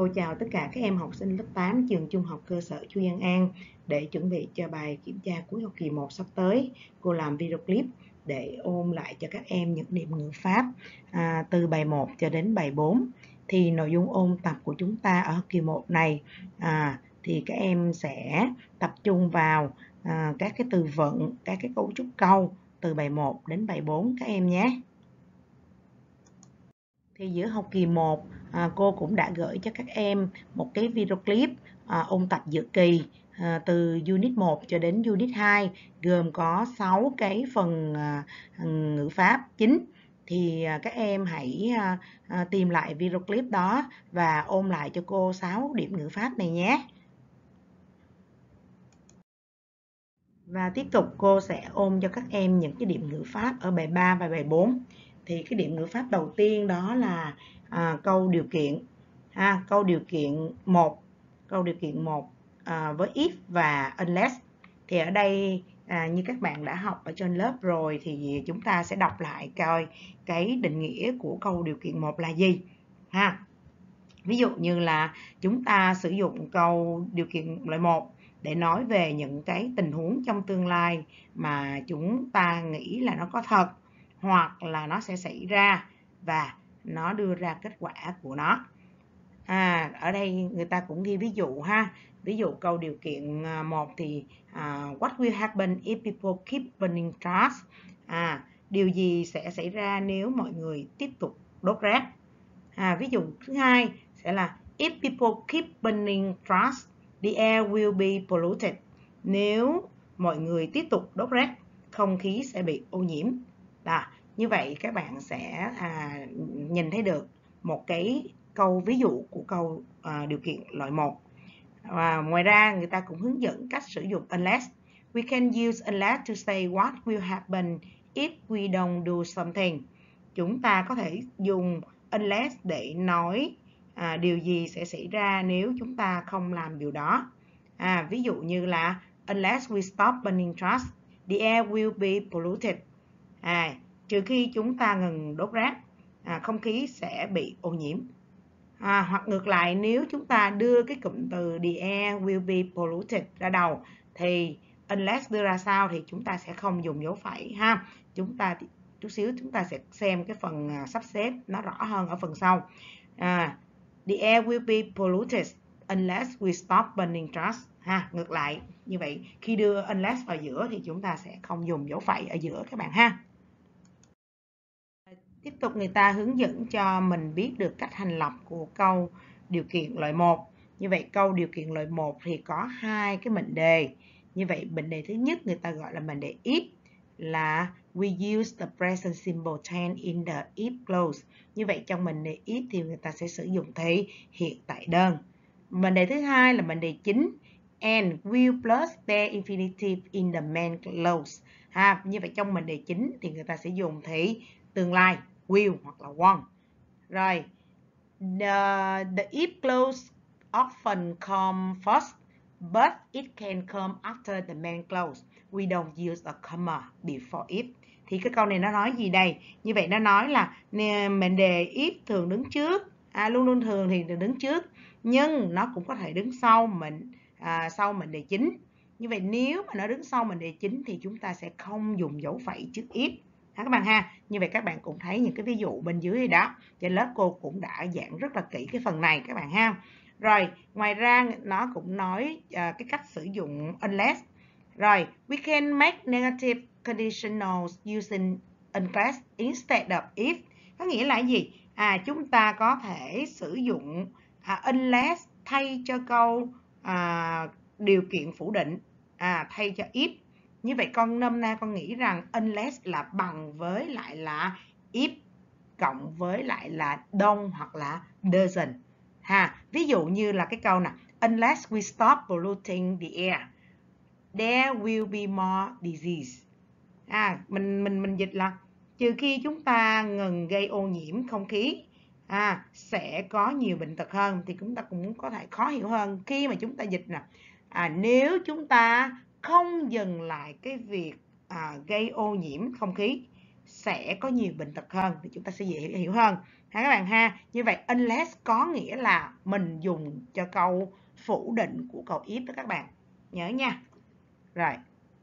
Cô chào tất cả các em học sinh lớp 8 trường Trung học cơ sở Chu Văn An. Để chuẩn bị cho bài kiểm tra cuối học kỳ 1 sắp tới, cô làm video clip để ôn lại cho các em những điểm ngữ pháp từ bài 1 cho đến bài 4. Thì nội dung ôn tập của chúng ta ở học kỳ 1 này thì các em sẽ tập trung vào các cái từ vựng, các cái cấu trúc câu từ bài 1 đến bài 4 các em nhé. Thì giữa học kỳ 1 cô cũng đã gửi cho các em một cái video clip ôn tập giữa kỳ từ Unit 1 cho đến Unit 2, gồm có 6 cái phần ngữ pháp chính. Thì các em hãy tìm lại video clip đó và ôn lại cho cô 6 điểm ngữ pháp này nhé. Và tiếp tục cô sẽ ôn cho các em những cái điểm ngữ pháp ở bài 3 và bài 4. Thì cái điểm ngữ pháp đầu tiên đó là câu điều kiện. Câu điều kiện 1. Câu điều kiện 1 với if và unless. Thì ở đây như các bạn đã học ở trên lớp rồi thì chúng ta sẽ đọc lại coi cái định nghĩa của câu điều kiện 1 là gì. Ví dụ như là chúng ta sử dụng câu điều kiện loại 1 để nói về những cái tình huống trong tương lai mà chúng ta nghĩ là nó có thật hoặc là nó sẽ xảy ra và nó đưa ra kết quả của nó. Ở đây người ta cũng ghi ví dụ Ví dụ câu điều kiện 1 thì what will happen if people keep burning trash? Điều gì sẽ xảy ra nếu mọi người tiếp tục đốt rác? Ví dụ thứ hai sẽ là if people keep burning trash, the air will be polluted. Nếu mọi người tiếp tục đốt rác, không khí sẽ bị ô nhiễm. Như vậy các bạn sẽ nhìn thấy được một cái câu ví dụ của câu điều kiện loại 1. Ngoài ra người ta cũng hướng dẫn cách sử dụng unless. We can use unless to say what will happen if we don't do something. Chúng ta có thể dùng unless để nói điều gì sẽ xảy ra nếu chúng ta không làm điều đó. Ví dụ như là unless we stop burning trash, the air will be polluted. Trừ khi chúng ta ngừng đốt rác, không khí sẽ bị ô nhiễm. Hoặc ngược lại, nếu chúng ta đưa cái cụm từ the air will be polluted ra đầu thì unless đưa ra sau thì chúng ta sẽ không dùng dấu phẩy Chúng ta chút xíu chúng ta sẽ xem cái phần sắp xếp nó rõ hơn ở phần sau. The air will be polluted unless we stop burning trash. Ngược lại, như vậy khi đưa unless vào giữa thì chúng ta sẽ không dùng dấu phẩy ở giữa các bạn Tiếp tục người ta hướng dẫn cho mình biết được cách hành lập của câu điều kiện loại 1. Như vậy câu điều kiện loại 1 thì có hai cái mệnh đề. Như vậy mệnh đề thứ nhất người ta gọi là mệnh đề if, là we use the present simple tense in the if clause. Như vậy trong mệnh đề if thì người ta sẽ sử dụng thì hiện tại đơn. Mệnh đề thứ hai là mệnh đề chính, and will plus the infinitive in the main clause. Như vậy trong mệnh đề chính thì người ta sẽ dùng thì tương lai, will hoặc là won't. Rồi, the if clause often come first, but it can come after the main clause. We don't use a comma before if. Thì cái câu này nó nói gì đây? Như vậy nó nói là mệnh đề if thường đứng trước, luôn luôn thường thì đứng trước, nhưng nó cũng có thể đứng sau mệnh đề chính. Như vậy nếu mà nó đứng sau mệnh đề chính thì chúng ta sẽ không dùng dấu phẩy trước if. Các bạn Như vậy các bạn cũng thấy những cái ví dụ bên dưới đó. Trên lớp cô cũng đã giảng rất là kỹ cái phần này các bạn Rồi, ngoài ra nó cũng nói cái cách sử dụng unless. Rồi, we can make negative conditionals using unless instead of if. Có nghĩa là gì? Chúng ta có thể sử dụng unless thay cho câu điều kiện phủ định, thay cho if. Như vậy con nôm na con nghĩ rằng unless là bằng với lại là if cộng với lại là don't hoặc là doesn't. Ví dụ như là cái câu này, unless we stop polluting the air, there will be more disease. Mình dịch là trừ khi chúng ta ngừng gây ô nhiễm không khí, sẽ có nhiều bệnh tật hơn. Thì chúng ta cũng có thể khó hiểu hơn khi mà chúng ta dịch nè, nếu chúng ta không dừng lại cái việc gây ô nhiễm không khí, sẽ có nhiều bệnh tật hơn, thì chúng ta sẽ dễ hiểu hơn ha các bạn ha. Như vậy unless có nghĩa là mình dùng cho câu phủ định của câu if đó các bạn nhớ nha. Rồi,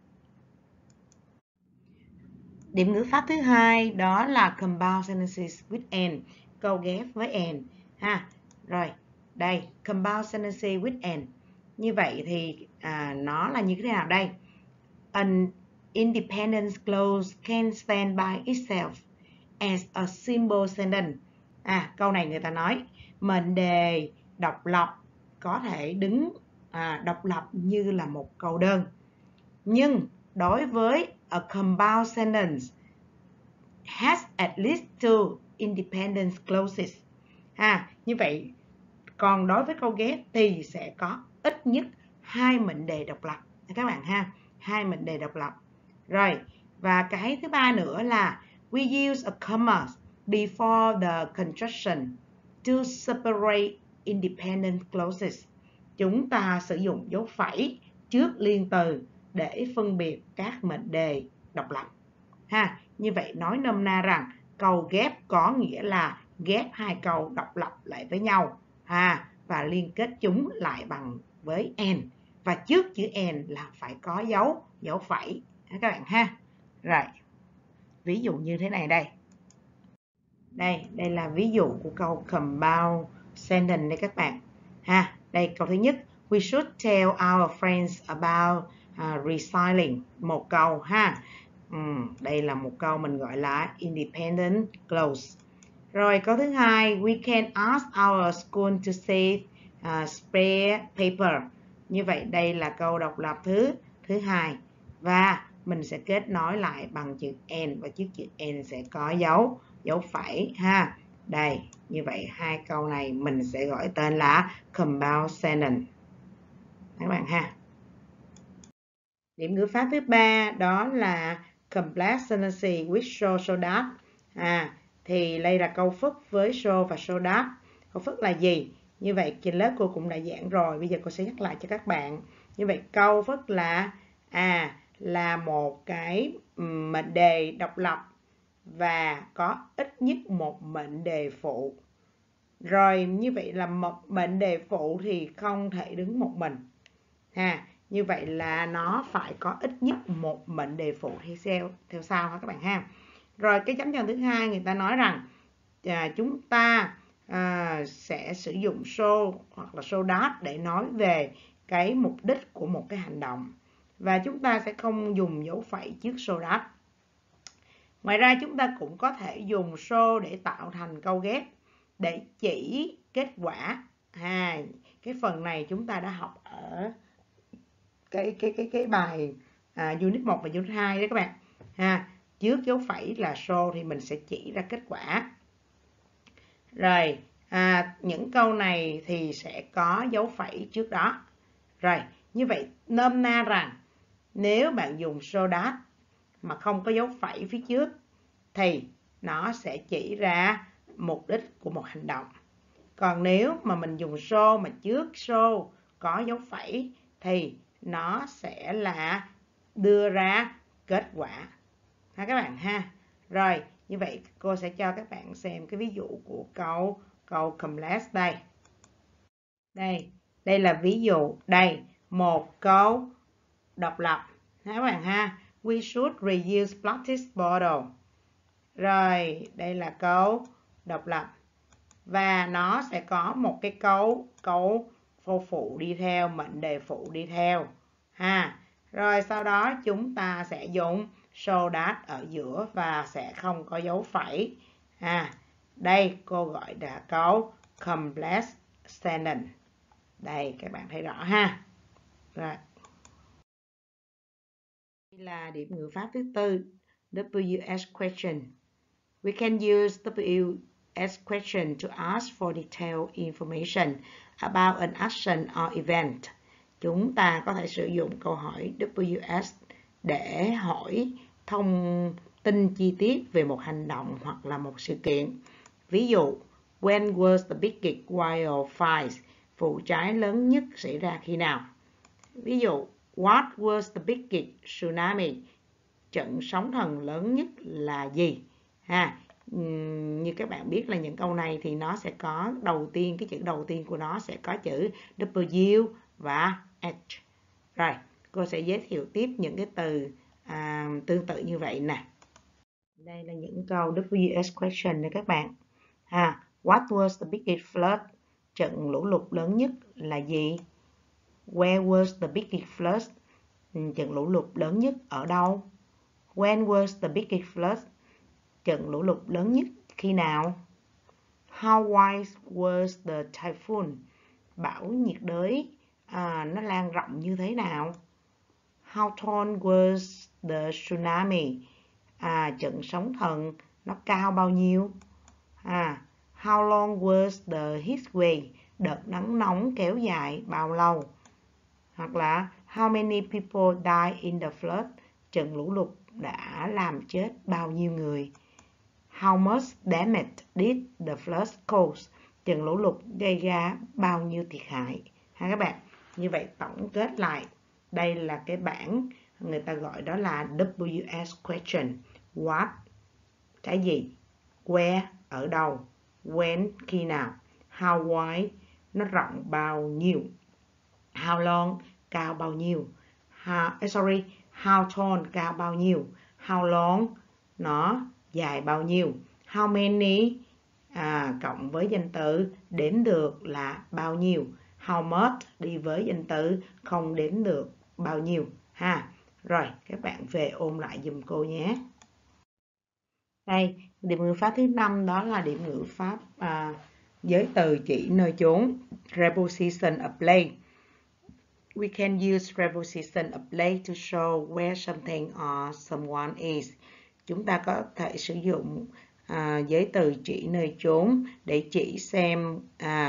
điểm ngữ pháp thứ hai đó là compound sentences with and, câu ghép với and ha. Rồi, đây compound sentences with and. Như vậy thì nó là như thế nào đây? An independent clause can stand by itself as a simple sentence. Câu này người ta nói mệnh đề độc lập có thể đứng độc lập như là một câu đơn. Nhưng đối với a compound sentence has at least two independent clauses. Như vậy còn đối với câu ghép thì sẽ có ít nhất 2 mệnh đề độc lập các bạn ha, 2 mệnh đề độc lập. Rồi, và cái thứ ba nữa là we use a comma before the conjunction to separate independent clauses. Chúng ta sử dụng dấu phẩy trước liên từ để phân biệt các mệnh đề độc lập ha. Như vậy nói nôm na rằng câu ghép có nghĩa là ghép hai câu độc lập lại với nhau và liên kết chúng lại bằng với and, và trước chữ and là phải có dấu phẩy các bạn ha. Rồi, ví dụ như thế này đây. Đây là ví dụ của câu compound sentence đây các bạn ha. Đây câu thứ nhất, we should tell our friends about recycling, một câu ha. Đây là một câu mình gọi là independent clause. Rồi câu thứ hai, we can ask our school to save spare paper. Như vậy đây là câu độc lập thứ hai, và mình sẽ kết nối lại bằng chữ and, và trước chữ and sẽ có dấu phẩy ha. Đây, như vậy hai câu này mình sẽ gọi tên là compound sentence các bạn ha. Điểm ngữ pháp thứ ba đó là complex sentences with so that. Thì đây là câu phức với so và so that. Câu phức là gì? Như vậy trên lớp cô cũng đã giảng rồi, bây giờ cô sẽ nhắc lại cho các bạn. Như vậy câu phức là một cái mệnh đề độc lập và có ít nhất một mệnh đề phụ. Rồi như vậy là một mệnh đề phụ thì không thể đứng một mình. Như vậy là nó phải có ít nhất một mệnh đề phụ theo sau ha các bạn ha. Rồi cái chấm tròn thứ hai người ta nói rằng chúng ta sẽ sử dụng so hoặc là so that để nói về cái mục đích của một cái hành động, và chúng ta sẽ không dùng dấu phẩy trước so that. Ngoài ra chúng ta cũng có thể dùng so để tạo thành câu ghép để chỉ kết quả. Cái phần này chúng ta đã học ở cái bài unit 1 và unit 2 đấy các bạn trước dấu phẩy là so thì mình sẽ chỉ ra kết quả. Rồi những câu này thì sẽ có dấu phẩy trước đó. Rồi như vậy nôm na rằng nếu bạn dùng so that mà không có dấu phẩy phía trước thì nó sẽ chỉ ra mục đích của một hành động. Còn nếu mà mình dùng so mà trước so có dấu phẩy thì nó sẽ là đưa ra kết quả các bạn ha. Rồi như vậy cô sẽ cho các bạn xem cái ví dụ của câu complex đây. Đây là ví dụ, đây một câu độc lập các bạn ha. We should reuse plastic bottle. Rồi đây là câu độc lập và nó sẽ có một cái câu phụ đi theo, mệnh đề phụ đi theo Rồi sau đó chúng ta sẽ dùng so that ở giữa và sẽ không có dấu phẩy Đây cô gọi là câu complex sentence. Đây các bạn thấy rõ ha. Rồi. Đây là điểm ngữ pháp thứ tư, WH question. We can use WH question to ask for detailed information about an action or event. Chúng ta có thể sử dụng câu hỏi WH để hỏi thông tin chi tiết về một hành động hoặc là một sự kiện. Ví dụ, when was the biggest wildfire? Vụ cháy lớn nhất xảy ra khi nào? Ví dụ, what was the biggest tsunami? trận sóng thần lớn nhất là gì? Ha, như các bạn biết là những câu này thì nó sẽ có đầu tiên, cái chữ đầu tiên của nó sẽ có chữ W và H. Rồi, cô sẽ giới thiệu tiếp những cái từ tương tự như vậy nè. Đây là những câu WS question này các bạn. What was the biggest flood? Trận lũ lụt lớn nhất là gì? Where was the biggest flood? Trận lũ lụt lớn nhất ở đâu? When was the biggest flood? Trận lũ lụt lớn nhất khi nào? How wide was the typhoon? Bão nhiệt đới nó lan rộng như thế nào? How tall was the tsunami? Trận sóng thần nó cao bao nhiêu? How long was the heat wave? Đợt nắng nóng kéo dài bao lâu? Hoặc là how many people died in the flood? Trận lũ lụt đã làm chết bao nhiêu người? How much damage did the flood cause? Trận lũ lụt gây ra bao nhiêu thiệt hại? Ha các bạn, như vậy tổng kết lại, đây là cái bảng người ta gọi đó là WS question. What, cái gì? Where, ở đâu? When, khi nào? How wide, nó rộng bao nhiêu? How long, cao bao nhiêu? How tall, cao bao nhiêu? How long, nó dài bao nhiêu? How many, cộng với danh từ đếm được là bao nhiêu? How much đi với danh từ không đếm được bao nhiêu ha. Rồi các bạn về ôn lại giùm cô nhé. Đây, điểm ngữ pháp thứ 5 đó là điểm ngữ pháp giới từ chỉ nơi chốn, preposition of place. We can use preposition of place to show where something or someone is. Chúng ta có thể sử dụng giới từ chỉ nơi chốn để chỉ xem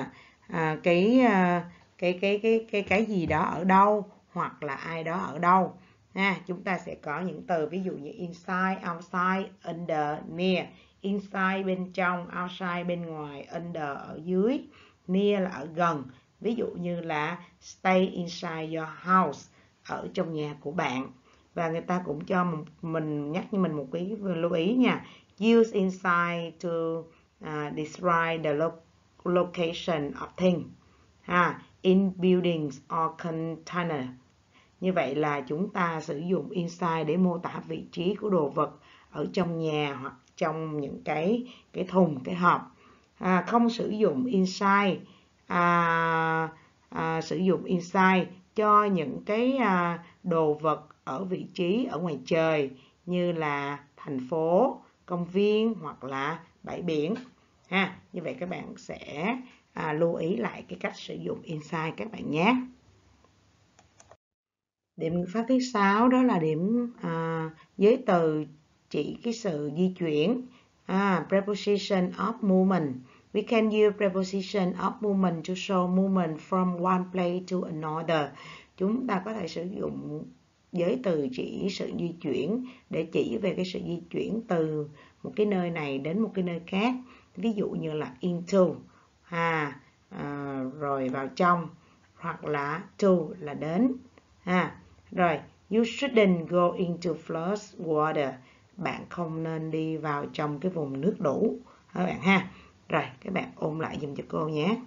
cái gì đó ở đâu hoặc là ai đó ở đâu. Chúng ta sẽ có những từ ví dụ như inside, outside, under, near. Inside bên trong, outside bên ngoài, under ở dưới, near là ở gần. Ví dụ như là stay inside your house, ở trong nhà của bạn. Và người ta cũng cho mình nhắc như mình một cái lưu ý nha. Use inside to describe the location of things. In buildings or container. Như vậy là chúng ta sử dụng inside để mô tả vị trí của đồ vật ở trong nhà hoặc trong những cái thùng, cái hộp. Không sử dụng inside, sử dụng inside cho những cái đồ vật ở vị trí ở ngoài trời như là thành phố, công viên hoặc là bãi biển. Như vậy các bạn sẽ lưu ý lại cái cách sử dụng inside các bạn nhé. Điểm ngữ pháp thứ 6 đó là điểm giới từ chỉ cái sự di chuyển, preposition of movement. We can use preposition of movement to show movement from one place to another. Chúng ta có thể sử dụng giới từ chỉ sự di chuyển để chỉ về cái sự di chuyển từ một cái nơi này đến một cái nơi khác. Ví dụ như là into, rồi vào trong, hoặc là to là đến. Rồi, you shouldn't go into flood water. Bạn không nên đi vào trong cái vùng nước lũ các bạn ha. Rồi, các bạn ôn lại dùm cho cô nhé.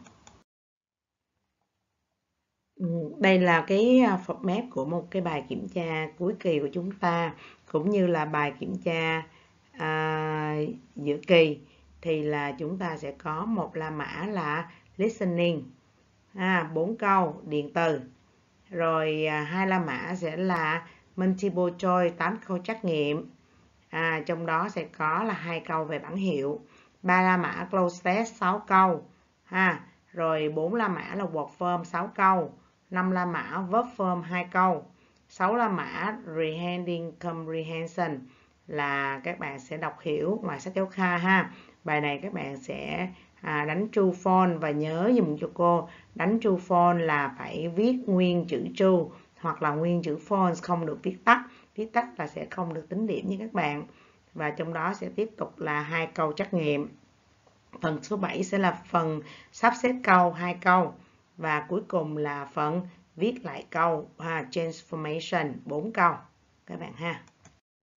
Đây là cái format của một cái bài kiểm tra cuối kỳ của chúng ta, cũng như là bài kiểm tra giữa kỳ. Thì là chúng ta sẽ có một la mã là listening, 4 câu điền từ. Rồi 2 la mã sẽ là multiple choice, 8 câu trắc nghiệm. Trong đó sẽ có là 2 câu về bảng hiệu. 3 la mã close test 6 câu. Rồi 4 la mã là word form 6 câu. 5 la mã verb form 2 câu. 6 la mã reading comprehension là các bạn sẽ đọc hiểu ngoài sách giáo khoa ha. Bài này các bạn sẽ đánh true false và nhớ dùm cho cô, đánh true false là phải viết nguyên chữ true hoặc là nguyên chữ false, không được viết tắt. Viết tắt là sẽ không được tính điểm nha các bạn. Và trong đó sẽ tiếp tục là 2 câu trắc nghiệm. Phần số 7 sẽ là phần sắp xếp câu 2 câu. Và cuối cùng là phần viết lại câu, transformation 4 câu các bạn ha.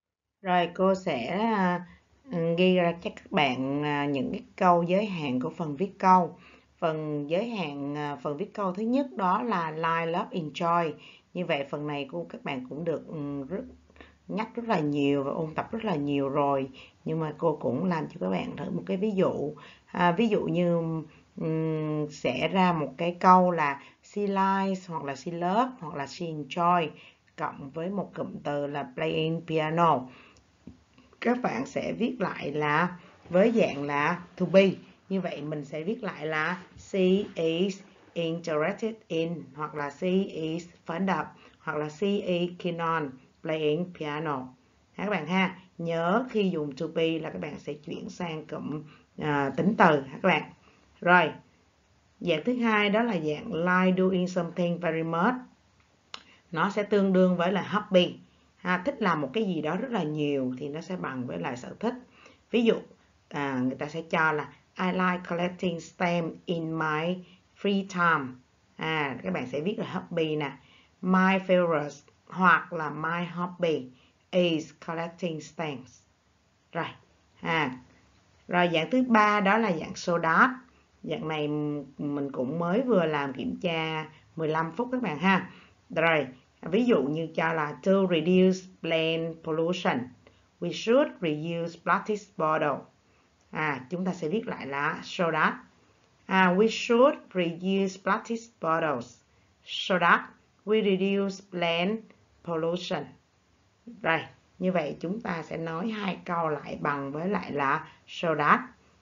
Rồi cô sẽ ghi ra cho các bạn những cái câu giới hạn của phần viết câu. Phần giới hạn phần viết câu thứ nhất đó là like, love, enjoy. Như vậy phần này các bạn cũng được nhắc rất là nhiều và ôn tập rất là nhiều rồi. Nhưng mà cô cũng làm cho các bạn thử một cái ví dụ. Ví dụ như sẽ ra một cái câu là she likes hoặc là she loves hoặc là she enjoy cộng với một cụm từ là playing piano. Các bạn sẽ viết lại là với dạng là to be. Như vậy mình sẽ viết lại là she is interested in hoặc là she is fond of hoặc là she is keen on playing piano. Các bạn ha, nhớ khi dùng to be là các bạn sẽ chuyển sang cụm tính từ các bạn. Rồi, dạng thứ hai đó là dạng like doing something very much. Nó sẽ tương đương với là hobby. Thích làm một cái gì đó rất là nhiều thì nó sẽ bằng với lại sở thích. Ví dụ người ta sẽ cho là I like collecting stamps in my free time. Các bạn sẽ viết là hobby nè. My favorite hoặc là my hobby is collecting stamps. Rồi. Rồi dạng thứ ba đó là dạng so that. Dạng này mình cũng mới vừa làm kiểm tra 15 phút các bạn ha. Rồi, ví dụ như cho là to reduce land pollution, we should reuse plastic bottle. Chúng ta sẽ viết lại là so that. We should reuse plastic bottles so that we reduce land pollution. Rồi, như vậy chúng ta sẽ nói hai câu lại bằng với lại là so that.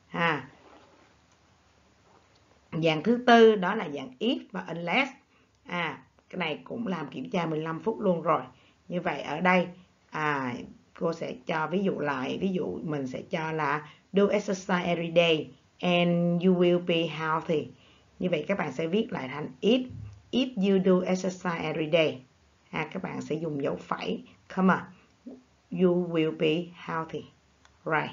Dạng thứ tư đó là dạng if và unless. Cái này cũng làm kiểm tra 15 phút luôn rồi. Như vậy ở đây cô sẽ cho ví dụ lại. Ví dụ mình sẽ cho là do exercise every day and you will be healthy. Như vậy các bạn sẽ viết lại thành if you do exercise every day. Các bạn sẽ dùng dấu phẩy, comma, you will be healthy. Right.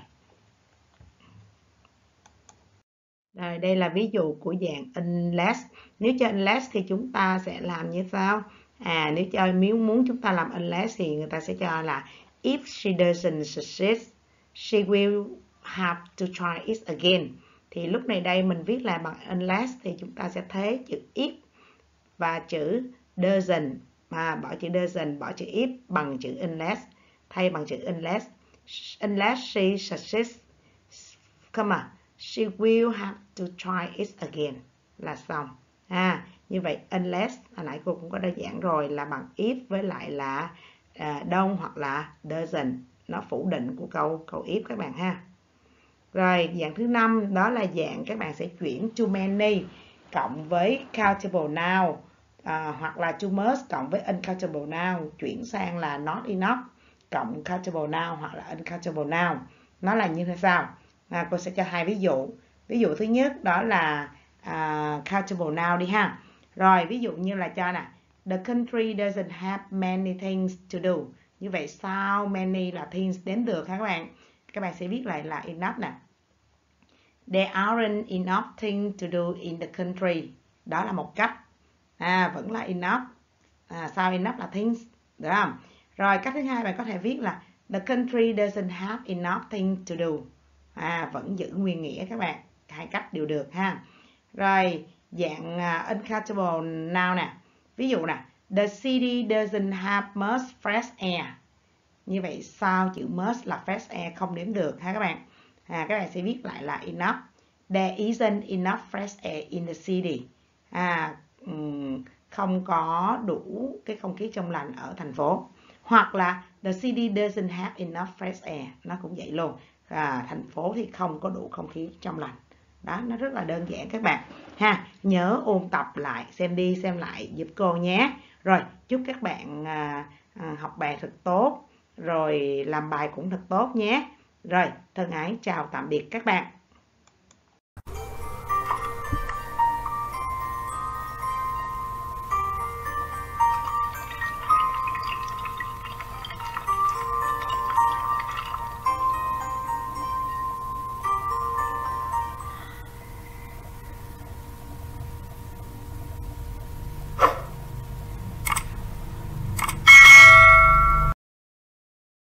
Rồi, đây là ví dụ của dạng unless. Nếu cho unless thì chúng ta sẽ làm như sao? Nếu muốn chúng ta làm unless thì người ta sẽ cho là if she doesn't succeed, she will have to try it again. Thì lúc này đây mình viết lại bằng unless thì chúng ta sẽ thế chữ if và chữ doesn't. Bỏ chữ doesn't, bỏ chữ if bằng chữ unless. Thay bằng chữ unless. Unless she succeeds, comma, she will have to try it again là xong. Như vậy unless hồi nãy cô cũng có đơn giản rồi là bằng if với lại là don't hoặc là doesn't, nó phủ định của câu if các bạn ha. Rồi dạng thứ 5 đó là dạng các bạn sẽ chuyển to many cộng với countable noun hoặc là to most cộng với uncountable noun chuyển sang là not enough cộng countable noun hoặc là uncountable noun. Nó là như thế sao? Cô sẽ cho hai ví dụ. Ví dụ thứ nhất đó là countable noun đi ha. Rồi ví dụ như là cho nè, the country doesn't have many things to do. Như vậy sao many là things đếm được ha các bạn. Các bạn sẽ viết lại là enough nè. There aren't enough things to do in the country. Đó là một cách. Vẫn là enough. Sao enough là things, được không? Rồi cách thứ hai bạn có thể viết là the country doesn't have enough things to do. Vẫn giữ nguyên nghĩa các bạn. Hai cách đều được ha. Rồi dạng uncountable noun nè. Ví dụ nè, the city doesn't have much fresh air. Như vậy sao chữ much là fresh air không đếm được ha các bạn. Các bạn sẽ viết lại là enough. There isn't enough fresh air in the city. Không có đủ cái không khí trong lành ở thành phố. Hoặc là the city doesn't have enough fresh air. Nó cũng vậy luôn. Thành phố thì không có đủ không khí trong lành. Đó, nó rất là đơn giản các bạn ha. Nhớ ôn tập lại, xem đi xem lại giúp cô nhé. Rồi, chúc các bạn học bài thật tốt, rồi làm bài cũng thật tốt nhé. Rồi, thân ái chào tạm biệt các bạn.